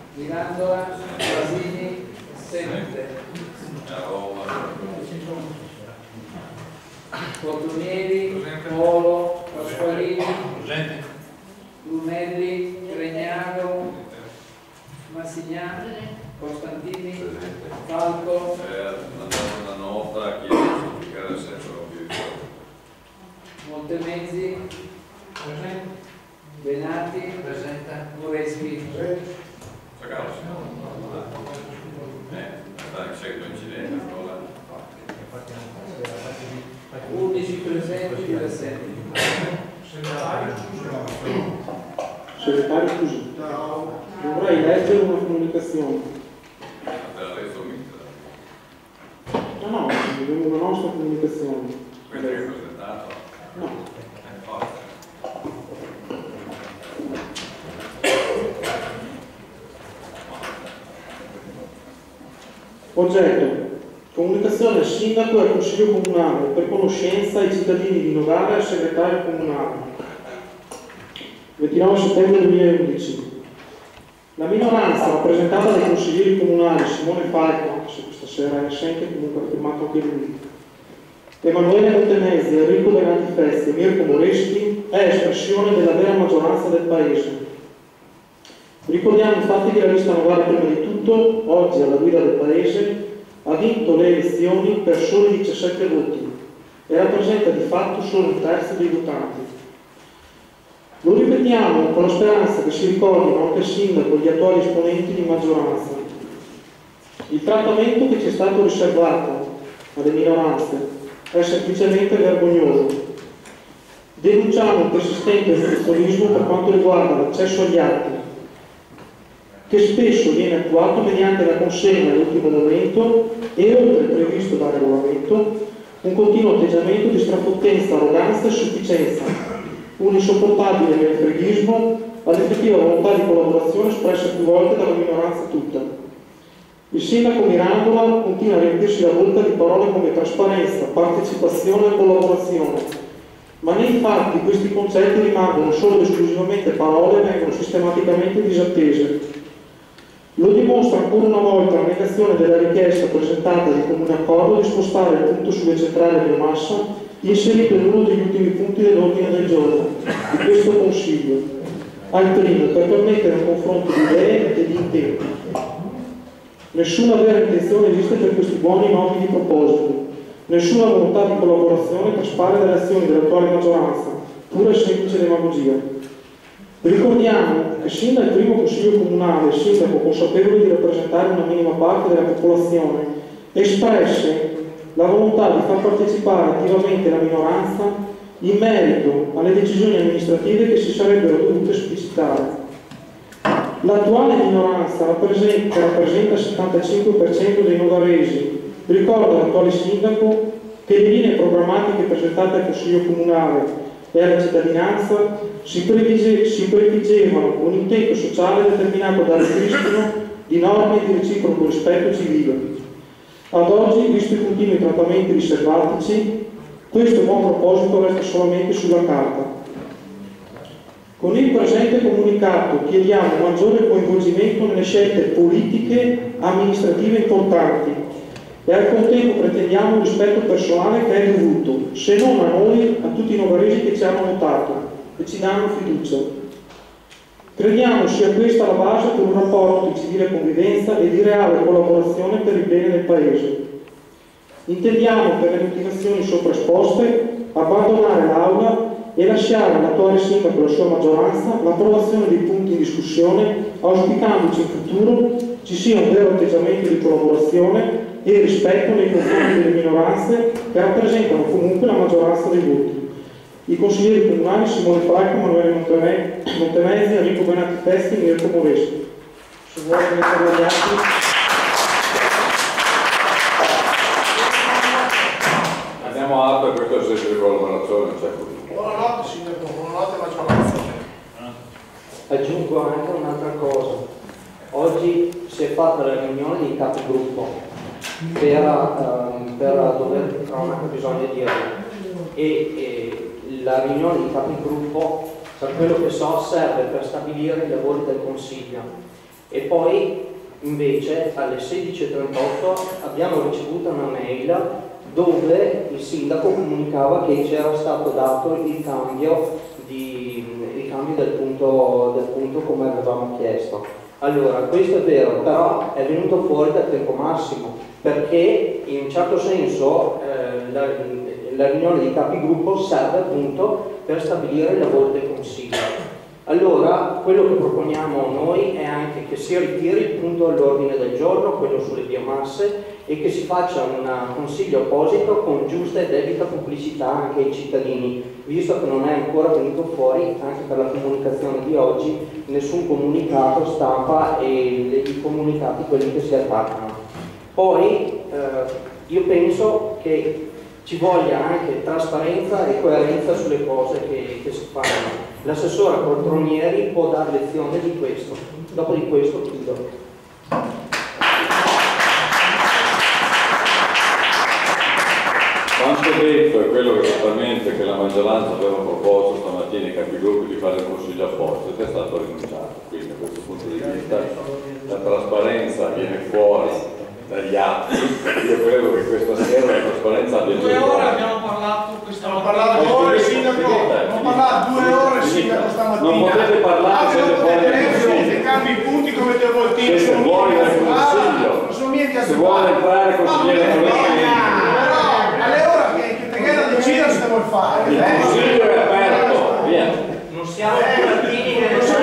Mirandola, Basini, assente. Fortunieri, Polo, Pasqualini, Brunelli, Regnano, Massignano, Costantini, Falco, una nota che era sempre Montemezzi, Benati, Moreschi. C'è coincidenza, 11 presenti, 17. Segretario, scusi, dovrei leggere una comunicazione. No, abbiamo una nostra comunicazione. Quella che hai presentato? No. Oggetto: comunicazione al sindaco e al consiglio comunale per conoscenza ai cittadini di Novara e al segretario comunale. 29 settembre 2011. La minoranza rappresentata dai consiglieri comunali Simone Falco, se questa sera è assente, comunque ha firmato anche lui, Emanuele Montemezzi, Enrico Benati Festi e Mirko Moreschi, è espressione della vera maggioranza del Paese. Ricordiamo infatti che la lista Novara, prima di tutto, oggi alla guida del Paese, ha vinto le elezioni per soli 17 voti e rappresenta di fatto solo un terzo dei votanti. Lo ripetiamo con la speranza che si ricordino anche il sindaco e gli attuali esponenti di maggioranza. Il trattamento che ci è stato riservato alle minoranze è semplicemente vergognoso. Denunciamo il persistente ostruzionismo per quanto riguarda l'accesso agli atti, che spesso viene attuato mediante la consegna all'ultimo momento e, oltre previsto dal regolamento, un continuo atteggiamento di strafottenza, arroganza e sufficienza, un insopportabile menefreghismo all'effettiva volontà di collaborazione espressa più volte dalla minoranza tutta. Il sindaco Mirandola continua a riempirsi la bocca di parole come trasparenza, partecipazione e collaborazione, ma nei fatti questi concetti rimangono solo ed esclusivamente parole e vengono sistematicamente disattese. Lo dimostra ancora una volta la negazione della richiesta presentata di comune accordo di spostare il punto sulle centrali biomassa inserito in uno degli ultimi punti dell'ordine del giorno di questo Consiglio, al primo per permettere un confronto di idee e di intenti. Nessuna vera intenzione esiste per questi buoni nobili propositi, nessuna volontà di collaborazione traspare dalle azioni dell'attuale maggioranza, pura e semplice demagogia. Ricordiamo che sin dal primo Consiglio comunale il sindaco, consapevole di rappresentare una minima parte della popolazione, espresse la volontà di far partecipare attivamente la minoranza in merito alle decisioni amministrative che si sarebbero dovute esplicitare. L'attuale minoranza rappresenta il 75% dei novaresi. Ricorda l'attuale sindaco che le linee programmatiche presentate al Consiglio comunale e alla cittadinanza si prefiggevano un intento sociale determinato dal ripristino di norme di reciproco rispetto civile. Ad oggi, visto i continui trattamenti riservatici, questo buon proposito resta solamente sulla carta. Con il presente comunicato chiediamo maggiore coinvolgimento nelle scelte politiche amministrative importanti e al contempo pretendiamo un rispetto personale che è dovuto, se non a noi, a tutti i novaresi che ci hanno votato e ci danno fiducia. Crediamo sia questa la base per un rapporto di civile convivenza e di reale collaborazione per il bene del Paese. Intendiamo, per le motivazioni sopra esposte, abbandonare l'Aula e lasciare all'attuale sindaco e alla sua maggioranza l'approvazione dei punti in discussione, auspicandoci in futuro ci sia un vero atteggiamento di collaborazione e rispetto nei confronti delle minoranze che rappresentano comunque la maggioranza dei voti. I consiglieri comunali Simone Falco, Emanuele Montemezzi, Enrico Benati Festi e Mirko Moreschi. Se vuole mettere gli altri. Andiamo a per questo è la collaborazione. Buonanotte sindaco, buonanotte maggioranza. Aggiungo anche un'altra cosa. Oggi si è fatta la riunione dei capigruppo per dover cronaca bisogna dirlo e la riunione di capigruppo, per quello che so, serve per stabilire i lavori del Consiglio E poi invece alle 16:38 abbiamo ricevuto una mail dove il sindaco comunicava che c'era stato dato il cambio del punto come avevamo chiesto. Allora, questo è vero, però è venuto fuori dal tempo massimo, perché in un certo senso la riunione di capigruppo serve appunto per stabilire il lavoro del Consiglio. Allora, quello che proponiamo noi è anche che si ritiri il punto all'ordine del giorno, quello sulle biomasse, e che si faccia un consiglio apposito con giusta e debita pubblicità anche ai cittadini, visto che non è ancora venuto fuori, anche per la comunicazione di oggi, nessun comunicato stampa e i comunicati quelli che si attaccano. Poi io penso che ci voglia anche trasparenza e coerenza sulle cose che si fanno. L'assessore Poltronieri può dare lezione di questo. Dopo di questo chiudo. Quanto detto è quello che esattamente che la maggioranza aveva proposto stamattina ai capigruppi di fare il consiglio apposta ed è stato rinunciato. Quindi da questo punto di vista la trasparenza viene fuori dagli atti. Io credo che questa sera la trasparenza abbia 2 ore abbiamo parlato Abbiamo parlato 2 ore, sindaco. Abbiamo parlato 2 ore, sindaco, stamattina. Non potete parlare, siete fuori dal consiglio. Cambi i punti come te voltini. Siete fuori dal consiglio. Se vuole entrare consigliere però alle ore che te queda decidere se vuoi fare. il consiglio è aperto, via. Non siamo burattini Non sono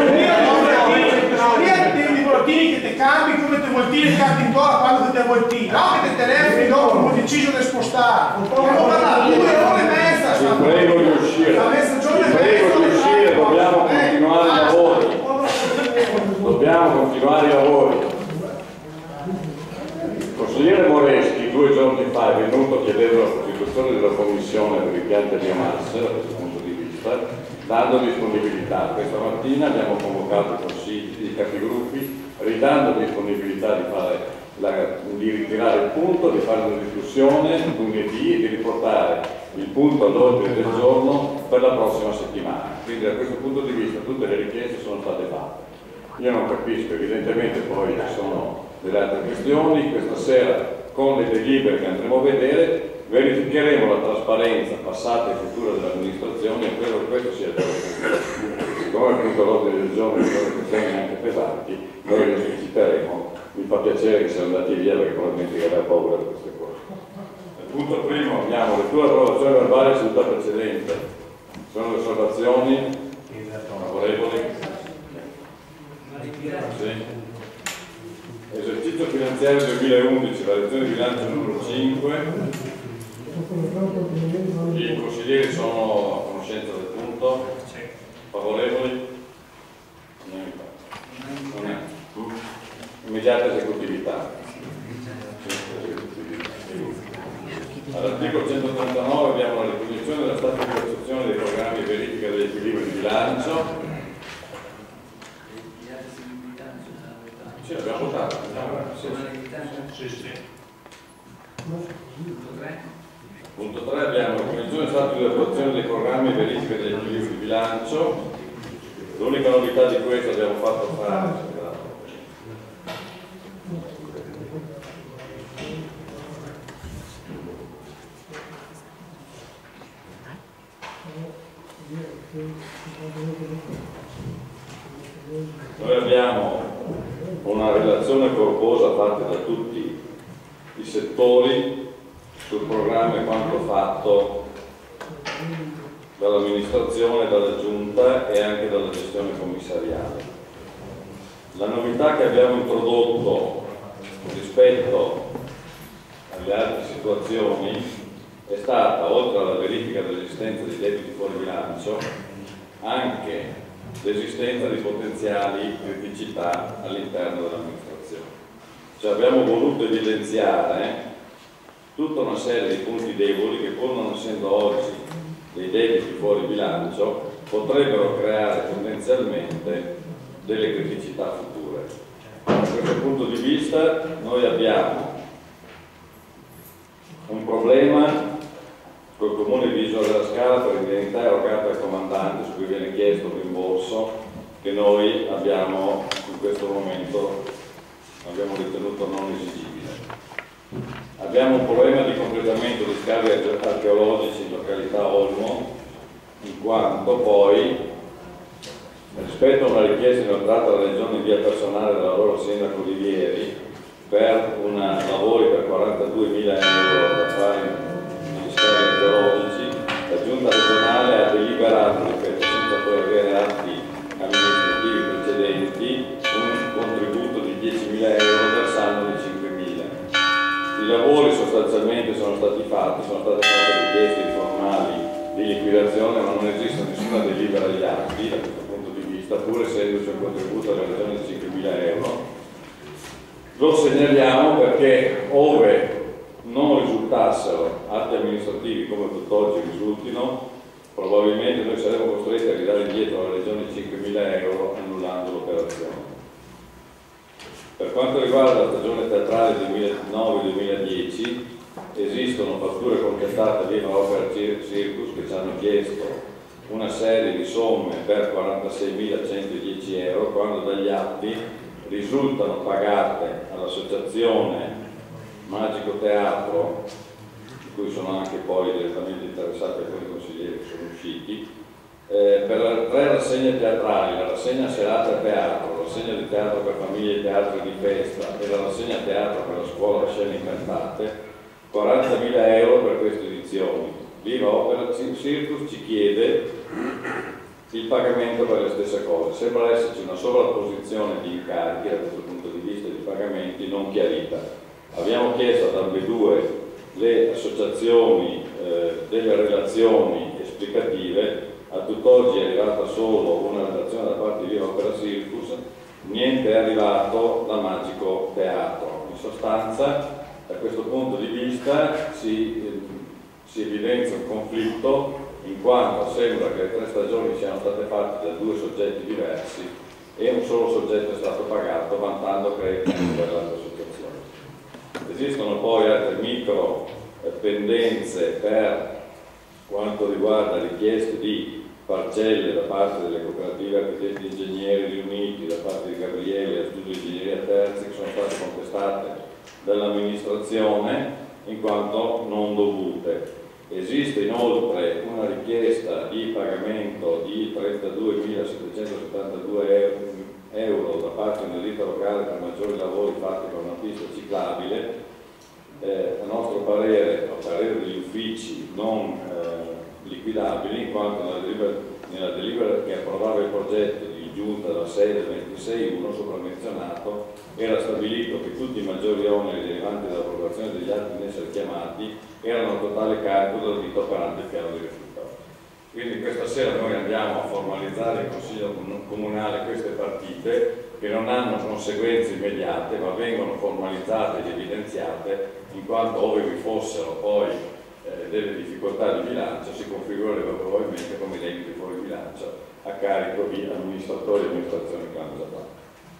dei burattini che te cambi come te voltini il canto in gola quando te voltini. No che te telefoni dopo come deciso di spostare. Abbiamo parlato 2 ore e mezza. Vi prego di uscire. Vi prego di uscire, dobbiamo continuare i lavori. Dobbiamo continuare i lavori. Il consigliere Moreschi 2 giorni fa è venuto chiedendo la costituzione della commissione per i piante biomasse da questo punto di vista, dando disponibilità. Questa mattina abbiamo convocato i consigli, i capigruppi, ridando disponibilità di ritirare il punto, di fare una discussione lunedì e di riportare il punto all'ordine del giorno per la prossima settimana. Quindi da questo punto di vista tutte le richieste sono state fatte. Io non capisco, evidentemente poi ci sono delle altre questioni. Questa sera con le delibere che andremo a vedere verificheremo la trasparenza passata e futura dell'amministrazione e credo che questo sia il vero. Siccome appunto l'ordine del giorno di sono questioni anche pesanti, noi le solleciteremo. Mi fa piacere che siano andati via perché probabilmente aveva paura di queste cose. Al punto primo abbiamo lettura e approvazione verbale seduta precedente. Sono le osservazioni favorevoli? Sì. Esercizio finanziario 2011, la lezione di bilancio numero 5. I consiglieri sono a conoscenza del punto? Favorevoli? Non è. Immediata esecutività. All'articolo 139 abbiamo la ricognizione della stata di percezione dei programmi di verifica degli equilibri di bilancio. Sì, abbiamo votato. Punto 3 abbiamo la ricognizione stato di attuazione dei programmi di verifica degli equilibri di bilancio. L'unica novità di questo abbiamo fatto fare. Noi abbiamo una relazione corposa fatta da tutti i settori sul programma e quanto fatto dall'amministrazione, dalla giunta e anche dalla gestione commissariale. La novità che abbiamo introdotto rispetto alle altre situazioni è stata, oltre alla verifica dell'esistenza di debiti fuori bilancio, anche l'esistenza di potenziali criticità all'interno dell'amministrazione. Cioè abbiamo voluto evidenziare tutta una serie di punti deboli che, pur non essendo oggi dei debiti fuori bilancio, potrebbero creare tendenzialmente delle criticità future. Da questo punto di vista noi abbiamo un problema col comune di Isola della Scala per indennità erogata al comandante, su cui viene chiesto un rimborso che noi abbiamo in questo momento ritenuto non esigibile. Abbiamo un problema di completamento di scavi archeologici in località Olmo, in quanto poi, rispetto a una richiesta inoltrata alla Regione in via personale dalla loro sindaco Olivieri per lavori per 42.000 euro da fare negli scavi archeologici, la Giunta regionale ha deliberato, ripeto, senza poi avere atti amministrativi precedenti, un contributo di 10.000 euro versando di 5.000. I lavori sostanzialmente sono stati fatte richieste formali di liquidazione, ma non esiste nessuna delibera agli atti da questo punto di vista, pur essendoci un contributo della Regione di 5.000 euro. Lo segnaliamo perché ove non risultassero atti amministrativi come tutt'oggi risultino, probabilmente noi saremo costretti a ridare indietro alla Regione 5.000 euro annullando l'operazione. Per quanto riguarda la stagione teatrale 2009-2010, esistono fatture contestate di Opera Circus che ci hanno chiesto una serie di somme per 46.110 euro, quando dagli atti risultano pagate all'associazione Magico Teatro, di cui sono anche poi direttamente interessati alcuni consiglieri che sono usciti, per le 3 rassegne teatrali, la rassegna serata teatro, la rassegna di teatro per famiglie e teatri di festa e la rassegna teatro per la scuola Scene Incantate, 40.000 euro per queste edizioni. Viva Opera Circus ci chiede il pagamento per le stesse cose. Sembra esserci una sovrapposizione di incarichi da questo punto di vista di pagamenti non chiarita. Abbiamo chiesto ad ambedue le associazioni delle relazioni esplicative, a tutt'oggi è arrivata solo una relazione da parte di Viva Opera Circus, niente è arrivato da Magico Teatro. In sostanza, da questo punto di vista si evidenzia un conflitto, in quanto sembra che le 3 stagioni siano state fatte da 2 soggetti diversi e un solo soggetto è stato pagato, vantando crediti per l'altra associazione. Esistono poi altre micro pendenze per quanto riguarda richieste di parcelle da parte delle cooperative architetti e ingegneri riuniti, da parte di Gabriele e Studio Ingegneria Terzi, che sono state contestate dall'amministrazione in quanto non dovute. Esiste inoltre una richiesta di pagamento di 32.772 euro da parte di un'edilizia locale per maggiori lavori fatti con una pista ciclabile. A nostro parere, a parere degli uffici, non liquidabili, in quanto nella delibera che approvava il progetto di giunta della sede 26.1 sopramenzionato era stabilito che tutti i maggiori oneri derivanti dall'approvazione degli atti in essere chiamati erano a totale carico del diritto operante il piano di recupero. Quindi questa sera noi andiamo a formalizzare in Consiglio Comunale queste partite che non hanno conseguenze immediate, ma vengono formalizzate ed evidenziate, in quanto ove vi fossero poi delle difficoltà di bilancio si configurerebbero probabilmente come debiti fuori bilancio a carico di amministratori e amministrazioni che hanno già fatto.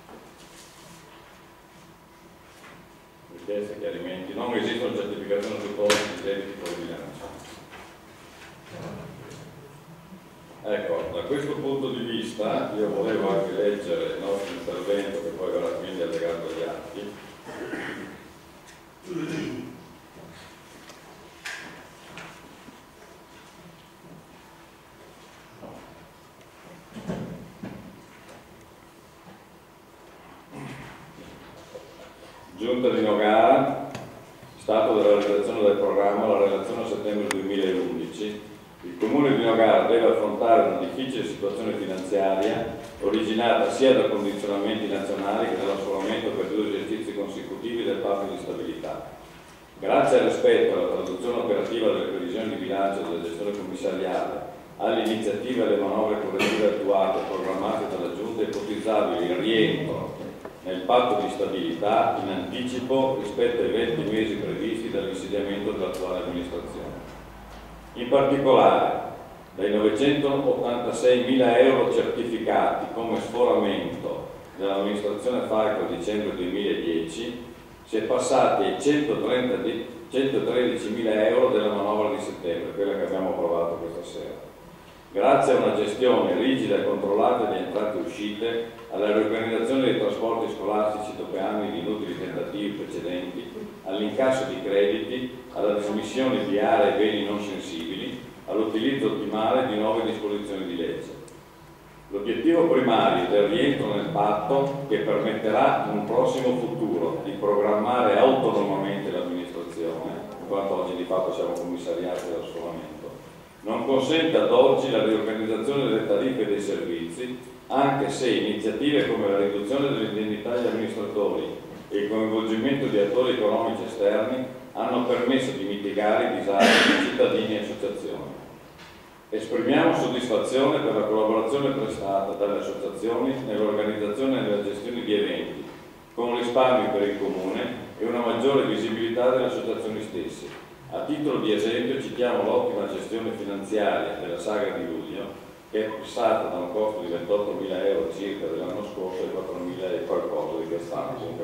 Richieste, chiarimenti, non esistono certificazioni su costi di debiti fuori bilancio. Ecco, da questo punto di vista io volevo anche leggere il nostro intervento, che poi verrà quindi allegato agli atti. Giunta di Nogara, stato della redazione del programma, la relazione a settembre 2011. Il Comune di Nogara deve affrontare una difficile situazione finanziaria originata sia da condizionamenti nazionali che dall'assorbimento per 2 esercizi consecutivi del patto di stabilità. Grazie al rispetto alla traduzione operativa delle previsioni di bilancio della gestione commissariale, alle iniziative e alle manovre correttive attuate e programmate dalla Giunta, è ipotizzabile il rientro nel patto di stabilità in anticipo rispetto ai 20 mesi previsti dall'insediamento dell'attuale amministrazione. In particolare, dai 986.000 euro certificati come sforamento dell'amministrazione Falco a dicembre 2010, si è passati ai 113.000 euro della manovra di settembre, quella che abbiamo approvato questa sera. Grazie a una gestione rigida e controllata di entrate e uscite, alla riorganizzazione dei trasporti scolastici dopo anni di inutili tentativi precedenti, all'incasso di crediti, alla dismissione di aree e beni non sensibili, all'utilizzo ottimale di nuove disposizioni di legge. L'obiettivo primario del rientro nel patto, che permetterà in un prossimo futuro di programmare autonomamente l'amministrazione, in quanto oggi di fatto siamo commissariati dal regolamento, non consente ad oggi la riorganizzazione delle tariffe e dei servizi, anche se iniziative come la riduzione delle indennità agli amministratori e il coinvolgimento di attori economici esterni hanno permesso di mitigare i disagi di cittadini e associazioni. Esprimiamo soddisfazione per la collaborazione prestata dalle associazioni nell'organizzazione e nella gestione di eventi, con risparmi per il Comune e una maggiore visibilità delle associazioni stesse. A titolo di esempio citiamo l'ottima gestione finanziaria della Sagra di Luglio, che è fissata da un costo di 28.000 euro circa dell'anno scorso e 4.000 e qualcosa di quest'anno, comunque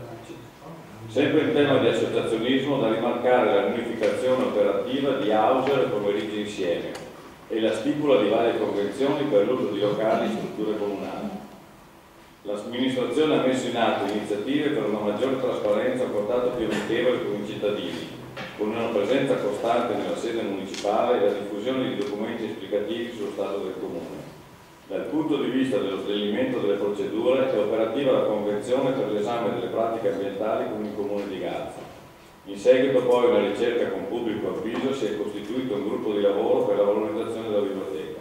sempre in tema di associazionismo, da rimarcare la riunificazione operativa di Auser e Pomeriggi Insieme e la stipula di varie convenzioni per l'uso di locali e strutture comunali. L'amministrazione ha messo in atto iniziative per una maggiore trasparenza e un contatto più amichevole con i cittadini, con una presenza costante nella sede municipale e la diffusione di documenti esplicativi sullo stato del Comune. Dal punto di vista dello snellimento delle procedure è operativa la convenzione per l'esame delle pratiche ambientali con il Comune di Gazza. In seguito poi una ricerca con pubblico avviso si è costituito un gruppo di lavoro per la valorizzazione della biblioteca.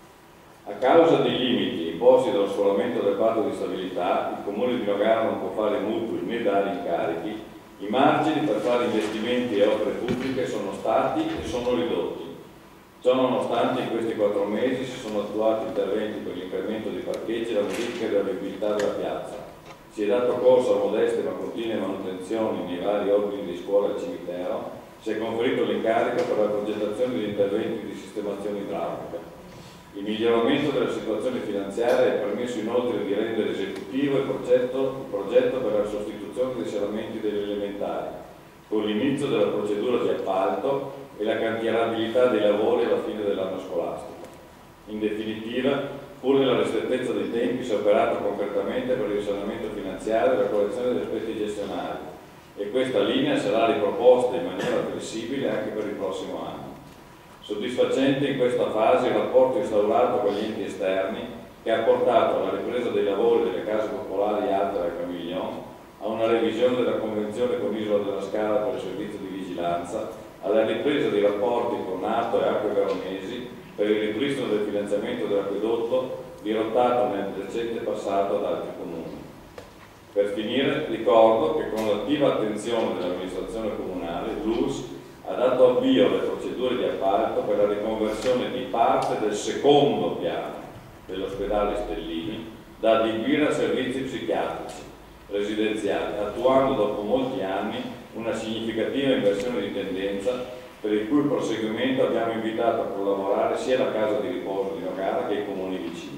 A causa dei limiti imposti dallo sforamento del patto di stabilità, il Comune di Nogara non può fare mutui né dare incarichi. I margini per fare investimenti e opere pubbliche sono stati e sono ridotti. Ciò nonostante in questi 4 mesi si sono attuati interventi per l'incremento dei parcheggi e la modifica della viabilità della piazza. Si è dato corso a modeste ma continue manutenzioni nei vari ordini di scuola e cimitero. Si è conferito l'incarico per la progettazione di interventi di sistemazione idraulica. Il miglioramento della situazione finanziaria ha permesso inoltre di rendere esecutivo il progetto per la sostituzione dei serramenti degli elementari, con l'inizio della procedura di appalto e la cantierabilità dei lavori alla fine dell'anno scolastico. In definitiva, pur nella ristrettezza dei tempi, si è operato concretamente per il risanamento finanziario e la correzione degli aspetti gestionali, e questa linea sarà riproposta in maniera flessibile anche per il prossimo anno. Soddisfacente in questa fase il rapporto instaurato con gli enti esterni, che ha portato alla ripresa dei lavori delle case popolari Alta e Camiglion, a una revisione della convenzione con Isola della Scala per il servizio di vigilanza, alla ripresa dei rapporti con NATO e Acque Veronesi per il ripristino del finanziamento dell'acquedotto dirottato nel recente passato ad altri comuni. Per finire ricordo che con l'attiva attenzione dell'amministrazione comunale, l'URSS ha dato avvio alle procedure di appalto per la riconversione di parte del secondo piano dell'ospedale Stellini da adibire a servizi psichiatrici residenziali, attuando dopo molti anni una significativa inversione di tendenza, per il cui proseguimento abbiamo invitato a collaborare sia la casa di riposo di Nogara che i comuni vicini.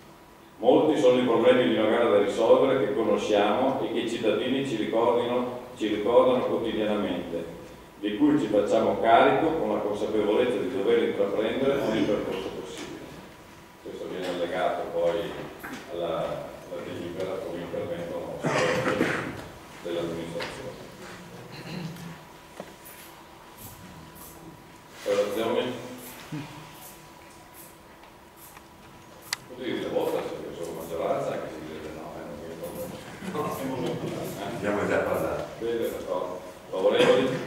Molti sono i problemi di Nogara da risolvere che conosciamo e che i cittadini ci ricordano quotidianamente, di cui ci facciamo carico con la consapevolezza di dover intraprendere ogni percorso possibile. Questo viene allegato poi alla delibera come intervento nostro dell'amministrazione. Relazioni? Così dire vota, se sono maggioranza, anche se direte no, non mi ricordo. Abbiamo già parlato. Bene, d'accordo. Favorevoli?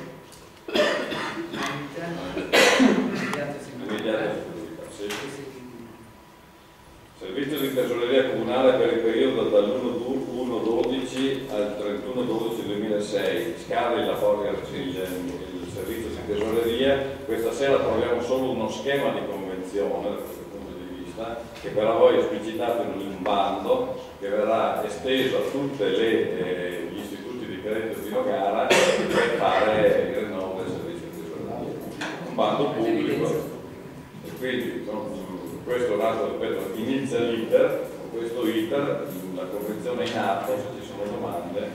Servizio di tesoreria comunale per il periodo dall'1-12 al 31-12-2006. Scade il servizio di tesoreria. Questa sera troviamo solo uno schema di convenzione da questo punto di vista, che però poi è esplicitato in un bando che verrà esteso a tutti gli istituti di credito di Nogara per fare il rinnovo del servizio di tesoreria. Un bando pubblico. E quindi questo è un altro, ripeto, inizia l'iter, con questo iter, la convenzione è in atto, se ci sono domande.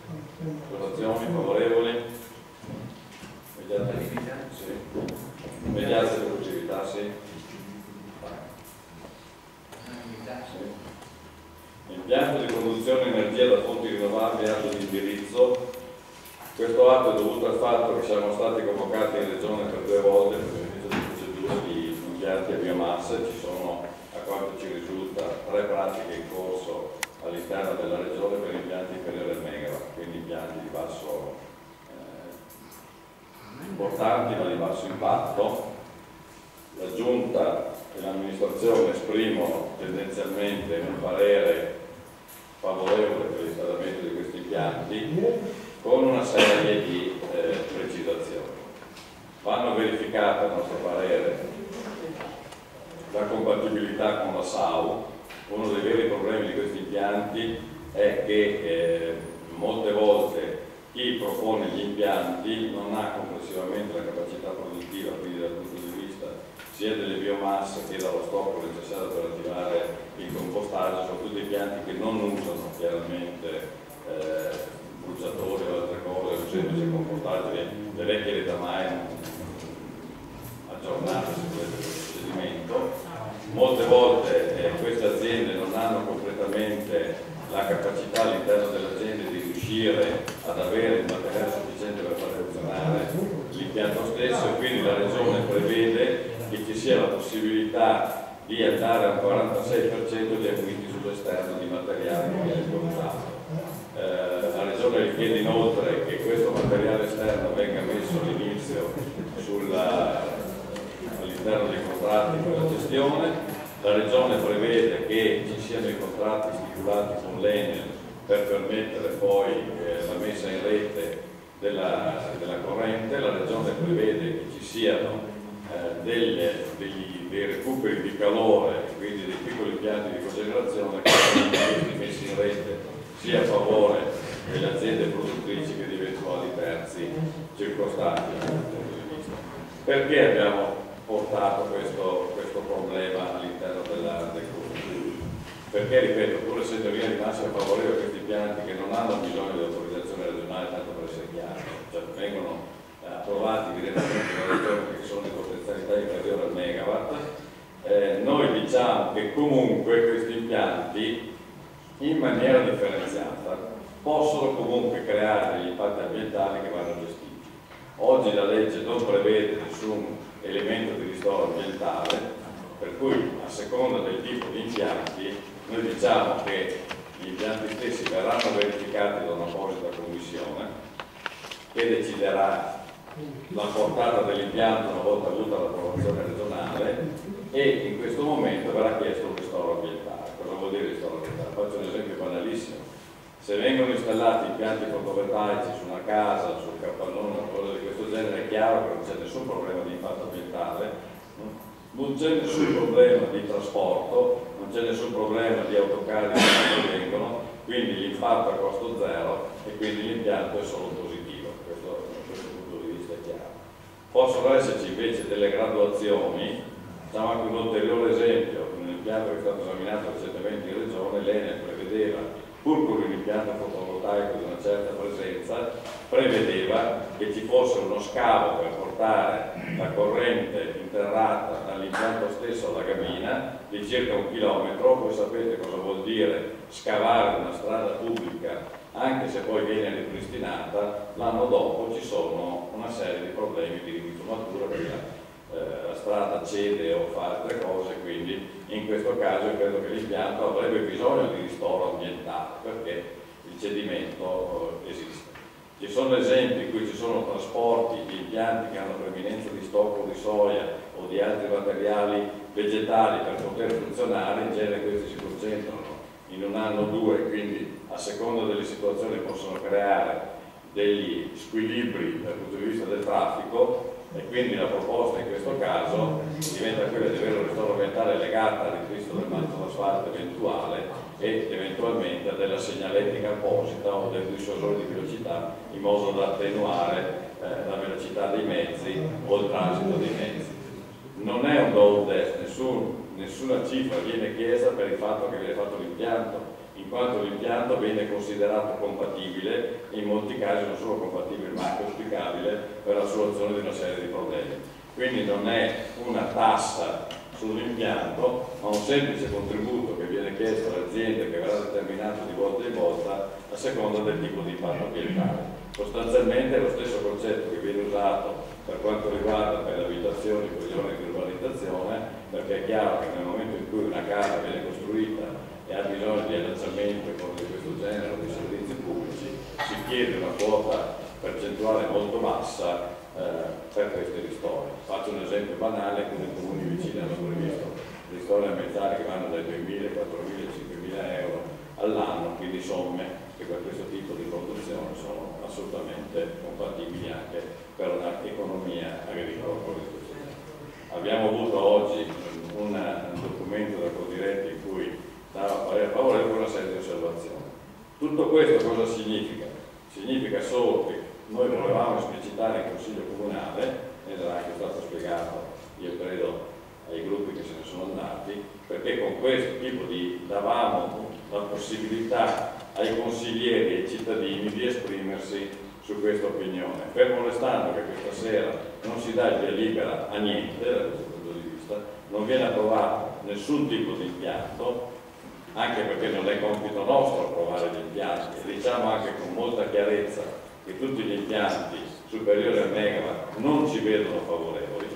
Votazioni favorevoli? Sì. Immediata produttività, sì. Impianto di produzione di energia da fonti rinnovabili, atto di indirizzo. Questo atto è dovuto al fatto che siamo stati convocati in regione per 2 volte per l'inizio di procedure di impianti a biomassa. Ci sono, a quanto ci risulta, 3 pratiche in corso all'interno della regione per impianti inferiori al megawatt, quindi impianti di basso importanti ma di basso impatto. La Giunta e l'amministrazione esprimono tendenzialmente un parere favorevole per l'installamento di questi impianti con una serie di precisazioni. Vanno verificate, a nostro parere, la compatibilità con la SAU. Uno dei veri problemi di questi impianti è che molte volte chi propone gli impianti non ha complessivamente la capacità produttiva, quindi dal punto di vista sia delle biomasse che dallo stocco necessario per attivare il compostaggio. Sono tutti impianti che non usano chiaramente bruciatori o altre cose, un semplice compostaggio, le vecchie letamai aggiornate su questo procedimento. Molte volte queste aziende non hanno completamente la capacità all'interno dell'azienda di riuscire ad avere il materiale sufficiente per far funzionare l'impianto stesso, e quindi la Regione prevede che ci sia la possibilità di andare al 46% di acquisti sull'esterno di materiale che viene importato. La Regione richiede inoltre che questo materiale esterno venga messo all'inizio all'interno dei contratti per la gestione. La Regione prevede che ci siano i contratti stipulati con l'Enel per permettere poi la messa in rete della corrente. La Regione prevede che ci siano dei recuperi di calore, quindi dei piccoli impianti di cogenerazione che sono messi in rete sia a favore delle aziende produttrici che di eventuali terzi circostanti dal punto di vista. Perché abbiamo portato questo problema all'interno del gruppo? Perché, ripeto, pur essendo via di massima favorevole a questi impianti che non hanno bisogno di autorizzazione regionale, tanto per essere chiaro, cioè vengono approvati direttamente dalla regione perché sono di potenzialità inferiore al megawatt, noi diciamo che comunque questi impianti in maniera differenziata possono comunque creare degli impatti ambientali che vanno gestiti. Oggi la legge non prevede nessun elemento di ristoro ambientale, per cui a seconda del tipo di impianti noi diciamo che gli impianti stessi verranno verificati da un'apposita commissione che deciderà la portata dell'impianto una volta avuta l'approvazione regionale, e in questo momento verrà chiesto un ristoro ambientale. Cosa vuol dire ristoro ambientale? Faccio un esempio banalissimo: se vengono installati impianti fotovoltaici su una casa, sul capannone o cose di questo genere, è chiaro che non c'è nessun problema di impatto ambientale, non c'è nessun problema di trasporto, non c'è nessun problema di autocarri che vengono, quindi l'impatto è a costo zero e quindi l'impianto è solo positivo. Da questo punto di vista è chiaro. Possono esserci invece delle graduazioni. Facciamo anche un ulteriore esempio: nell'impianto che è stato esaminato recentemente in regione, l'Enel prevedeva, pur con un impianto fotovoltaico di una certa presenza, prevedeva che ci fosse uno scavo per portare la corrente interrata dall'impianto stesso alla cabina di circa 1 chilometro. Voi sapete cosa vuol dire scavare una strada pubblica, anche se poi viene ripristinata, l'anno dopo ci sono una serie di problemi di ritumatura perché la strada cede o fa altre cose, quindi in questo caso io credo che l'impianto avrebbe bisogno di ristoro ambientale perché il cedimento esiste. Ci sono esempi in cui ci sono trasporti di impianti che hanno preminenza di stocco di soia o di altri materiali vegetali per poter funzionare. In genere questi si concentrano in 1 anno o 2, quindi a seconda delle situazioni possono creare degli squilibri dal punto di vista del traffico, e quindi la proposta in questo caso diventa quella di avere un ristoro ambientale legato al ripristino del manto d'asfalto eventuale e eventualmente a della segnaletica apposita o del dissuasore di velocità, in modo da attenuare la velocità dei mezzi o il transito dei mezzi. Non è un do test, nessuna cifra viene chiesta per il fatto che viene fatto l'impianto, in quanto l'impianto viene considerato compatibile e in molti casi non solo compatibile ma anche auspicabile per la soluzione di una serie di problemi. quindi non è una tassa sull'impianto, ma un semplice contributo che viene chiesto all'azienda, che verrà determinato di volta in volta a seconda del tipo di impatto ambientale. Sostanzialmente è lo stesso concetto che viene usato per quanto riguarda per le abitazioni con gli oneri di urbanizzazione, perché è chiaro che nel momento in cui una casa viene costruita e ha bisogno di allacciamento e cose di questo genere o di servizi pubblici, si chiede una quota percentuale molto bassa per questi ristori. Faccio un esempio banale: alcuni comuni vicini hanno previsto ristori ambientali che vanno dai 2.000, 4.000, 5.000 euro all'anno, quindi somme che per questo tipo di produzione sono assolutamente compatibili anche per un'economia agricola. Abbiamo avuto oggi un documento da Codiretti in cui dava parere a favore con una serie di osservazioni. Tutto questo cosa significa? Significa solo che noi volevamo esplicitare in Consiglio Comunale, ed era anche stato spiegato, io credo, ai gruppi che se ne sono andati, perché con questo tipo davamo la possibilità ai consiglieri e ai cittadini di esprimersi su questa opinione, fermo restando che questa sera non si dà il via libera a niente da questo punto di vista, non viene approvato nessun tipo di impianto, anche perché non è compito nostro approvare gli impianti, e diciamo anche con molta chiarezza che tutti gli impianti superiori al megawatt non ci vedono favorevoli,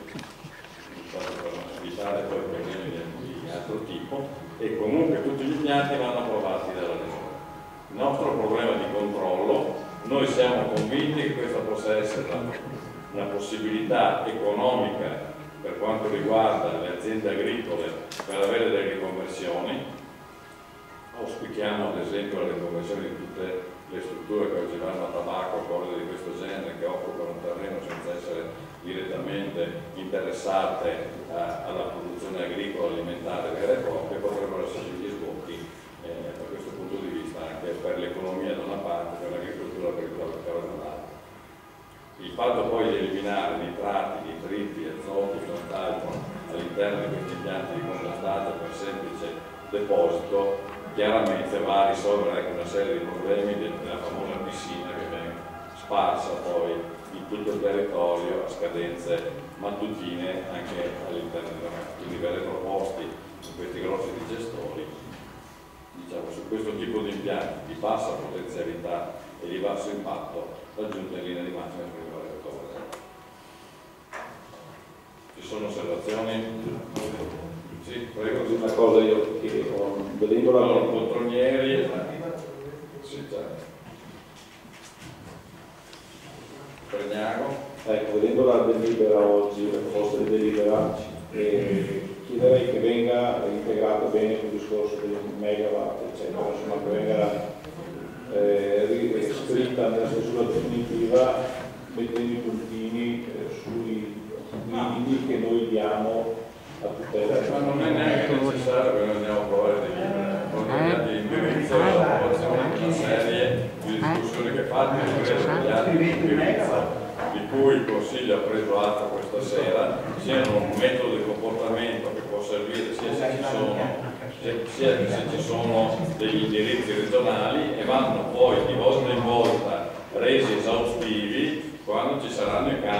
per non evitare poi problemi di altro tipo, e comunque tutti gli impianti vanno approvati dalla Regione. Il nostro problema di controllo, noi siamo convinti che questa possa essere una possibilità economica per quanto riguarda le aziende agricole per avere delle riconversioni. Auspichiamo ad esempio la riconversione di tutte le strutture che oggi vanno a tabacco, cose di questo genere, che occupano un terreno senza essere direttamente interessate alla produzione agricola alimentare vera e propria, potrebbero essere gli sbocchi da questo punto di vista anche per l'economia da una parte, per l'agricoltura per dall'altra. Il fatto poi di eliminare nitrati, nitriti, azoti e quant'altro all'interno di questi impianti di compostaggio per semplice deposito chiaramente va a risolvere anche una serie di problemi della famosa piscina che viene sparsa poi in tutto il territorio a scadenze mattutine anche all'interno della casa. Quindi verrà proposti in questi grossi gestori, diciamo, su questo tipo di impianti di bassa potenzialità e di basso impatto, raggiunta in linea di massima il primo regolatore. Ci sono osservazioni? Sì, prego. Una cosa io che vedendo la Poltronieri, sì, Pregnago. Ecco, vedendo la delibera oggi, la proposta di delibera, chiederei che venga integrata bene sul discorso dei megawatt, eccetera, insomma che venga scritta nella stesura definitiva, mettendo i puntini sui limiti che noi diamo a tutela. Ma non è neanche necessario che noi andiamo a provare dei libri, con gli atti di indirizzo, l'approvazione di una serie di discussioni che fate, gli atti di indirizzo di cui il Consiglio ha preso atto questa sera, siano un metodo di comportamento che può servire sia se ci sono degli indirizzi regionali, e vanno poi di volta in volta resi esaustivi quando ci saranno i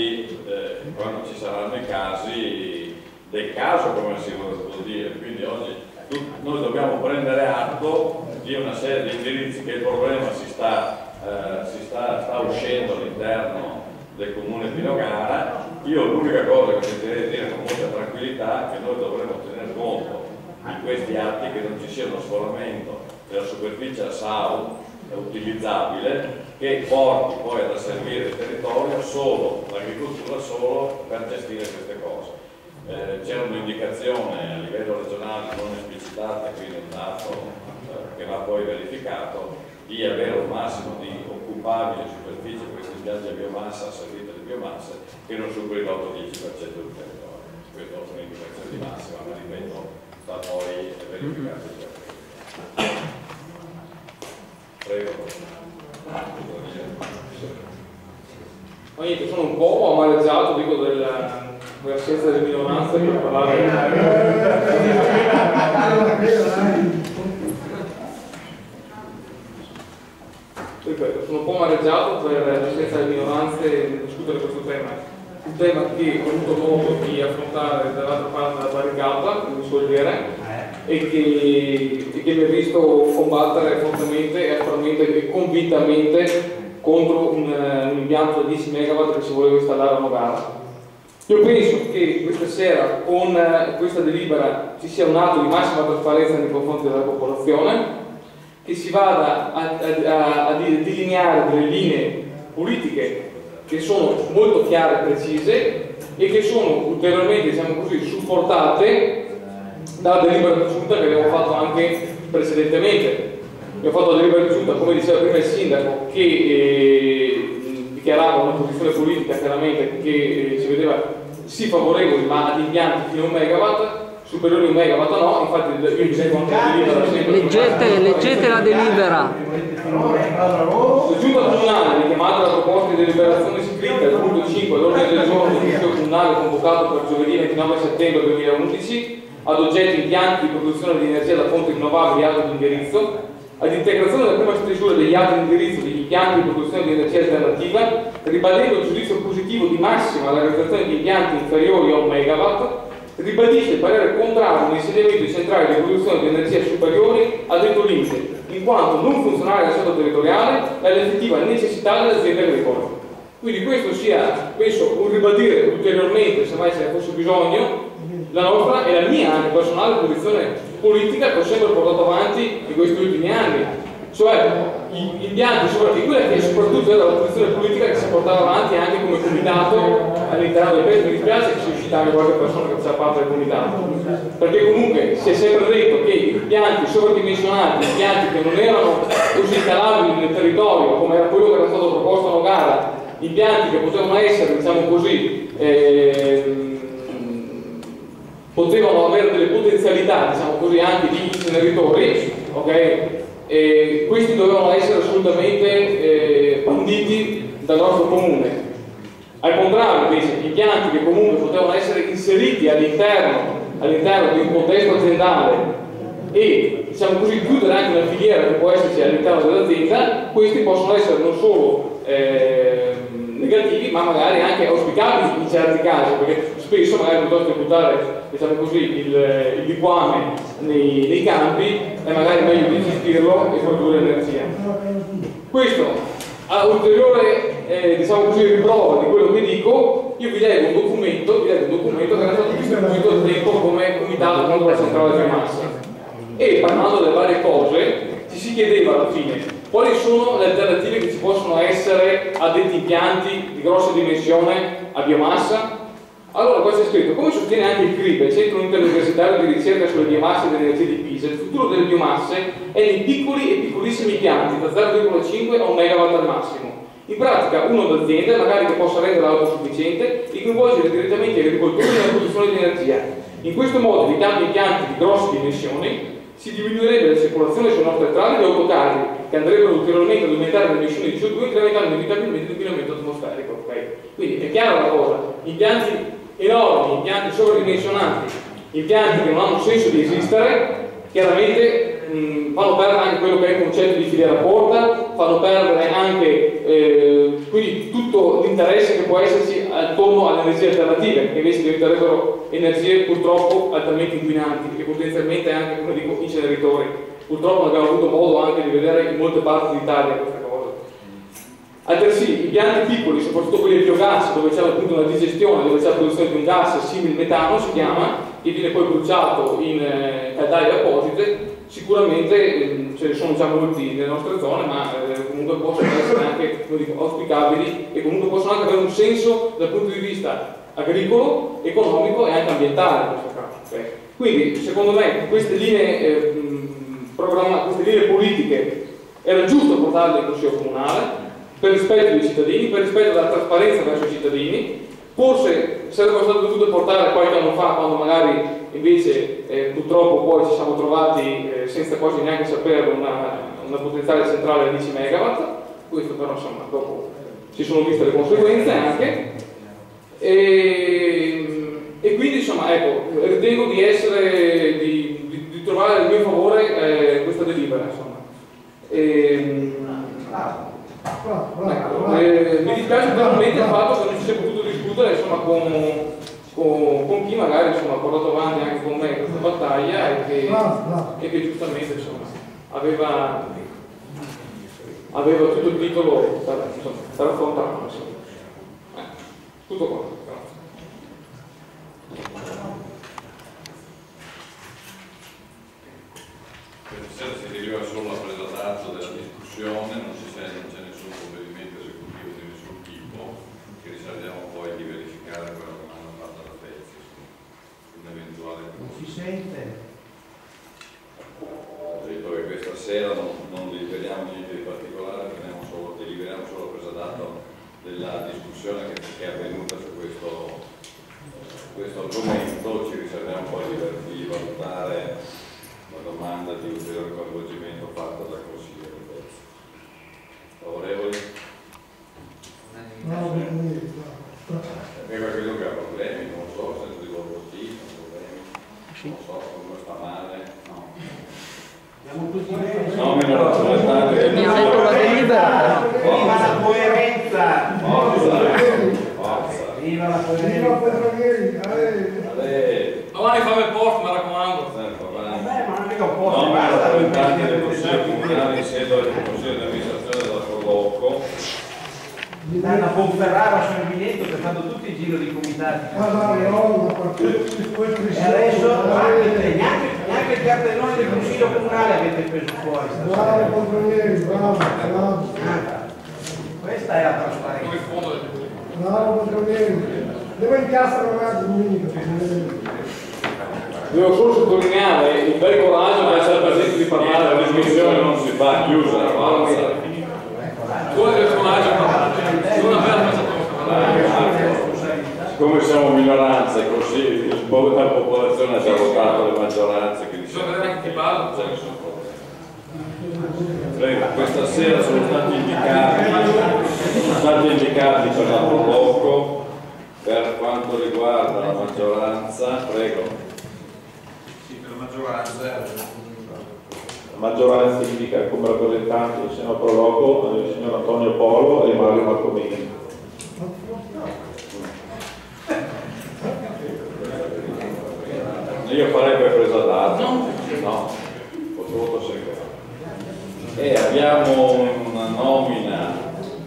casi del caso, come si vuol dire. Quindi oggi noi dobbiamo prendere atto di una serie di indirizzi, che il problema sta uscendo all'interno del comune di Nogara. Io l'unica cosa che sentirei dire con molta tranquillità è che noi dovremmo tener conto in questi atti che non ci sia uno sforamento della superficie a SAU utilizzabile che porti poi ad asservire il territorio solo, l'agricoltura solo per gestire queste cose. C'era un'indicazione a livello regionale non esplicitata, quindi un dato che va poi verificato, di avere un massimo di occupabile superficie per questi impianti a biomassa, servita di biomasse, che non superi l'8-10% del territorio. Questa è un'indicazione di massima, ma ripeto, sta poi verificato il territorio. Prego. Niente, sono un po' amareggiato, dico, dell'assenza delle minoranze per parlare. Ripeto, sono un po' amareggiato per l'assenza delle minoranze nel discutere questo tema. un tema che ho avuto modo di affrontare dall'altra parte della barricata, come suol dire, e che mi ha visto combattere fortemente, aspramente e convintamente contro un impianto da 10 MW che si voleva installare a Nogara. Io penso che questa sera con questa delibera ci sia un atto di massima trasparenza nei confronti della popolazione, che si vada a delineare delle linee politiche che sono molto chiare e precise e che sono ulteriormente, diciamo così, supportate dalla delibera di giunta che abbiamo fatto anche precedentemente. Abbiamo fatto la delibera di giunta, come diceva prima il sindaco, che dichiarava una posizione politica chiaramente che si vedeva sì favorevoli ma ad impianti fino a 1 MW, superiori a 1 MW no, infatti io dicevo anche la delibera sempre. Leggete la delibera. La giunta comunale, richiamata la proposta di deliberazione scritta al punto 5 all'ordine del giorno del Consiglio comunale convocato per giovedì 29 settembre 2011, ad oggetto impianti di produzione di energia da fonti rinnovabili alto di indirizzo, ad integrazione della prima stesura degli atti di indirizzo degli impianti di produzione di energia alternativa, ribadendo il giudizio positivo di massima alla realizzazione di impianti inferiori a 1 MW, ribadisce il parere contrario all'insediamento di centrali di produzione di energia superiori a detto limite, in quanto non funzionale al stato territoriale e all'effettiva necessità delle aziende agricole. Quindi questo sia, penso, un ribadire ulteriormente, se mai ce ne fosse bisogno, la nostra e la mia anche personale posizione politica che ho sempre portato avanti in questi ultimi anni, cioè gli impianti, quella che soprattutto era la posizione politica che si portava avanti anche come comitato all'interno del paese. Mi dispiace che sia uscita anche qualche persona che faceva parte del comitato, perché comunque si è sempre detto che gli impianti sovradimensionati, impianti che non erano così scalabili nel territorio come era quello che era stato proposto a Nogara, impianti che potevano essere, diciamo così, potevano avere delle potenzialità, diciamo così, anche di inceneritori, ok? E questi dovevano essere assolutamente banditi dal nostro comune. Al contrario, invece, gli impianti che comunque potevano essere inseriti all'interno di un contesto aziendale e, diciamo così, chiudere anche una filiera che può esserci all'interno dell'azienda, questi possono essere non solo negativi, ma magari anche auspicabili in certi casi, perché spesso magari piuttosto che buttare, diciamo così, il liquame nei campi è magari meglio di gestirlo e produrre energia. Questo a ulteriore diciamo così, riprova di quello che dico, io vi leggo un documento che era stato distribuito al tempo come comitato contro la centrale biomassa, e parlando delle varie cose ci si chiedeva alla fine quali sono le alternative che ci possono essere a detti impianti di grossa dimensione a biomassa. Allora qua c'è scritto: come sostiene anche il CRIBE, il Centro Interuniversitario di Ricerca sulle Biomasse e dell'Energia di Pisa, il futuro delle biomasse è nei piccoli e piccolissimi impianti da 0,5 a 1 MW al massimo. In pratica uno d'azienda, magari che possa rendere autosufficiente e coinvolgere direttamente gli agricoltori nella produzione di energia. In questo modo, evitando impianti di grosse dimensioni, si diminuirebbe la circolazione sulle nostre strade di autocarri che andrebbero ulteriormente ad aumentare le emissioni di CO2, incrementando inevitabilmente l'inquinamento atmosferico. Okay? Quindi è chiara la cosa: impianti enormi, impianti sovradimensionati, impianti che non hanno senso di esistere, chiaramente fanno perdere anche quello che è il concetto di filiera corta, fanno perdere anche quindi tutto l'interesse che può esserci attorno alle energie alternative, che invece diventerebbero energie purtroppo altamente inquinanti e potenzialmente anche, come dico, inceneritori. Purtroppo abbiamo avuto modo anche di vedere in molte parti d'Italia queste cose. Altresì impianti piccoli, soprattutto quelli di biogas, dove c'è appunto una digestione, dove c'è la produzione di un gas simile metano, si chiama, che viene poi bruciato in caldaie apposite, sicuramente ce ne sono già molti nelle nostre zone, ma comunque possono essere anche, come dico, auspicabili e comunque possono anche avere un senso dal punto di vista agricolo, economico e anche ambientale in questo caso. Okay? Quindi secondo me queste linee politiche era giusto portarle in Consiglio Comunale per rispetto dei cittadini, per rispetto della trasparenza verso i cittadini. Forse sarebbe stato dovuto portare qualche anno fa, quando magari invece purtroppo poi ci siamo trovati senza quasi neanche saperlo una potenziale centrale a 10 MW. Questo però insomma dopo si sono viste le conseguenze anche, e quindi insomma ecco, ritengo di trovare a mio favore questa delibera insomma. Mi dispiace veramente il fatto che non si sia potuto discutere discutere insomma con chi magari insomma ha portato avanti anche con me questa battaglia e che giustamente insomma aveva tutto il titolo per affrontarlo, insomma. Tutto qua. Questa sera si rileva solo la presa d'atto della discussione, non c'è nessun provvedimento esecutivo di nessun tipo, che riserviamo poi di verificare quella che hanno fatto la Pezzi su un eventuale. Non si sente. Ho detto che questa sera non deliberiamo niente di particolare, deliberiamo solo la presa d'atto della discussione che è avvenuta su questo argomento. Ci riserviamo poi di valutare la domanda di ulteriore coinvolgimento fatta dal Consiglio di Pezzi. Favorevoli? Credo che ha problemi, non so, senso di voto sì, non so, come sta male, no. Siamo tutti bene. No, meno rappresentante. Viva la coerenza! Forza! Viva la coerenza! Domani fammi il post, mi raccomando. Ma non è che ho posto, No, ma basta. rappresentanti del Consiglio Comunale in sede del Consiglio di amministrazione della Proloco. Stanno a Ponferrara sono in Veneto che fanno tutti i giro di comitati. E adesso neanche il cartellone del Consiglio Comunale avete preso fuori. Questa è la trasparenza. Devo incastrare un attimo. Devo solo sottolineare il bel coraggio di essere presenti di parlare. La discussione non si fa, chiusa, forza. Due personaggi non abbiamo Siccome siamo minoranza e così la popolazione ha già votato le maggioranze che bisogna vedere anche chi parla. Prego, questa sera sono stati indicati per la Proloco. Per quanto riguarda la maggioranza, prego. Sì, per la maggioranza. La maggioranza indica come rappresentanti del Seno Proloco il signor Antonio Polo e Mario Marcomini. Io farei per presa d'atto. No, voto segreto. E abbiamo una nomina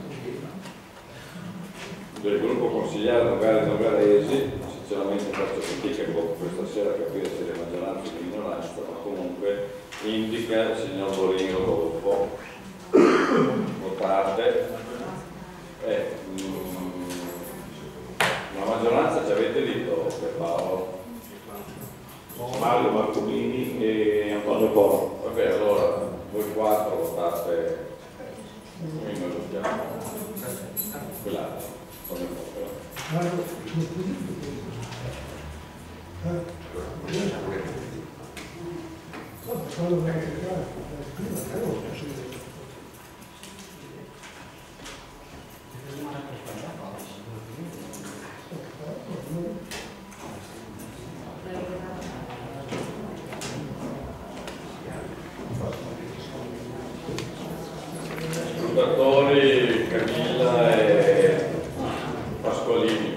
del gruppo consigliare Nogaresi. Sinceramente faccio fatica questa sera a capire se le maggioranze di minoranza, ma comunque indica il signor Borino Rodolfo. Votate. La maggioranza ci avete detto per Paolo? Mario Marcomini e Antonio Polo. Vabbè, allora voi quattro votate, quindi noi votiamo quell'altro. Scrutatori Camilla e Pasqualini.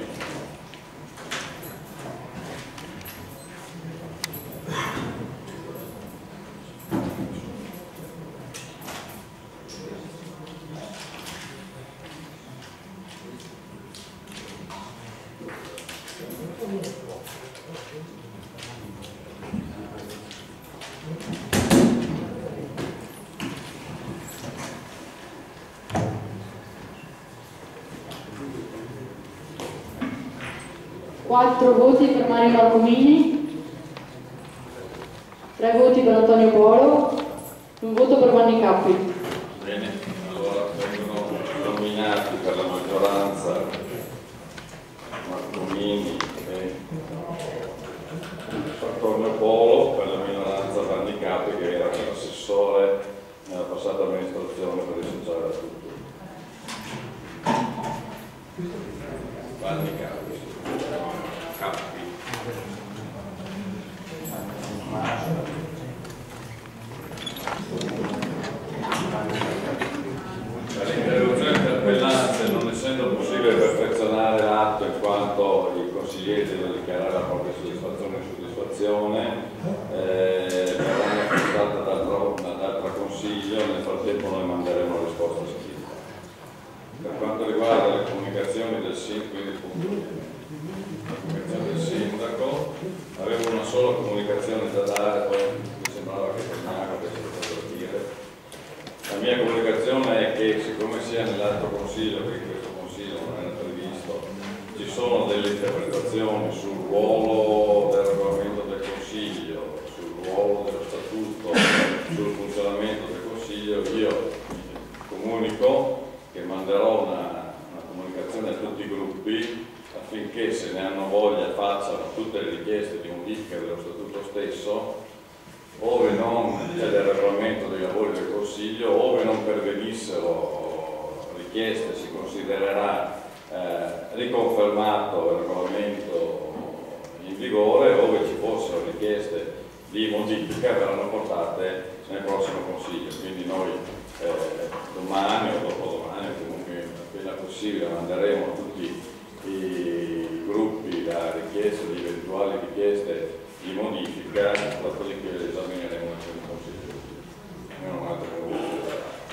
Quattro voti per Mario Marcomini, 3 voti per Antonio Polo, 1 voto per Vanni Cappi. Bene, allora vengono nominati per la maggioranza Marcomini e Antonio Polo, per la minoranza Vanni Cappi, che era l'assessore nella passata amministrazione per il sociale da tutto. Vanni Cappi. Per l'interruzione interpellanze, non essendo possibile perfezionare l'atto in quanto nel frattempo noi manderemo una risposta scritta. Per quanto riguarda le comunicazioni del sindaco, avevo una sola comunicazione da dare, poi mi sembrava che Cregnago avesse fatto dire. La mia comunicazione è che, siccome sia nell'altro consiglio che in questo consiglio non era previsto, ci sono delle interpretazioni sul ruolo del regolamento del consiglio, sul ruolo dello statuto, sul funzionamento del consiglio, io comunico che manderò una comunicazione a tutti i gruppi affinché, se ne hanno voglia, facciano tutte le richieste di modifica dello statuto stesso, ove non c'è del regolamento dei lavori del Consiglio, ove non pervenissero richieste, si considererà riconfermato il regolamento in vigore, ove ci fossero richieste di modifica verranno portate nel prossimo Consiglio. Quindi noi domani o dopodomani, comunque appena possibile, manderemo a tutti i gruppi la richiesta di eventuali richieste di modifica, dopodiché le esamineremo anche in Consiglio. Non ho altre comunicazioni.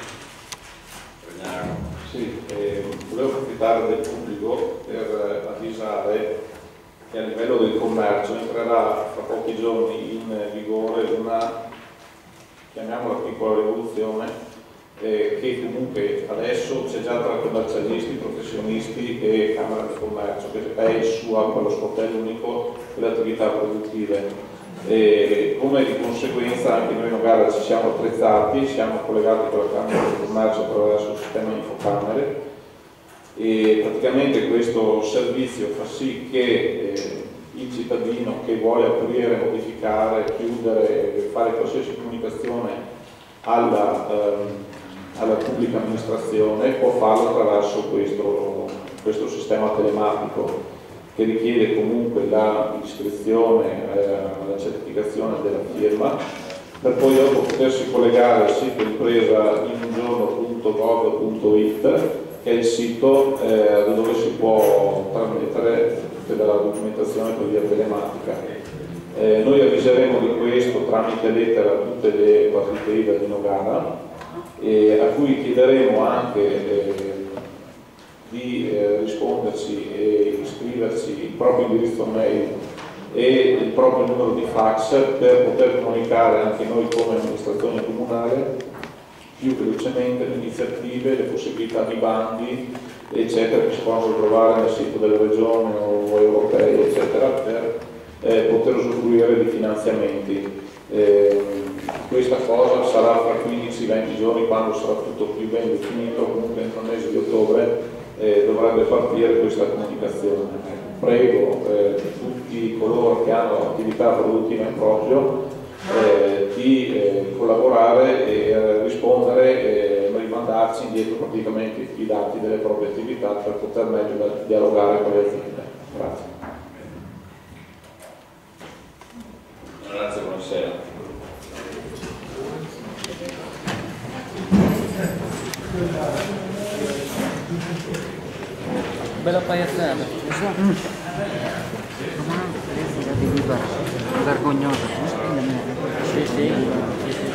Sì, volevo approfittare del pubblico per avvisare che a livello del commercio entrerà fra pochi giorni in vigore una, chiamiamola piccola rivoluzione, che comunque adesso c'è già tra commercialisti, professionisti e Camera di Commercio, che è il suo quello sportello unico delle attività produttive. E come di conseguenza anche noi in Nogara ci siamo attrezzati, siamo collegati con la Camera di Commercio attraverso il sistema Infocamere, e praticamente questo servizio fa sì che il cittadino che vuole aprire, modificare, chiudere, fare qualsiasi comunicazione alla pubblica amministrazione può farlo attraverso questo sistema telematico, che richiede comunque l'iscrizione, la certificazione della firma, per poi dopo potersi collegare al sito impresa inungiorno.gov.it, che è il sito dove si può trasmettere tutta la documentazione per via telematica. Noi avviseremo di questo tramite lettera a tutte le partite IVA di Nogara, a cui chiederemo anche di risponderci e iscriverci il proprio indirizzo mail e il proprio numero di fax per poter comunicare anche noi come amministrazione comunale più velocemente le iniziative, le possibilità di bandi eccetera che si possono trovare nel sito delle regioni o europei eccetera, per poter usufruire di finanziamenti. Questa cosa sarà fra 15-20 giorni, quando sarà tutto più ben definito, comunque entro il mese di ottobre dovrebbe partire questa comunicazione. Prego tutti coloro che hanno attività produttiva in proprio di collaborare e rispondere e rimandarci indietro praticamente i dati delle proprie attività per poter meglio dialogare con le aziende. Grazie. Grazie, buonasera. Bella paiazzata. Vergognosa. Sì, sì.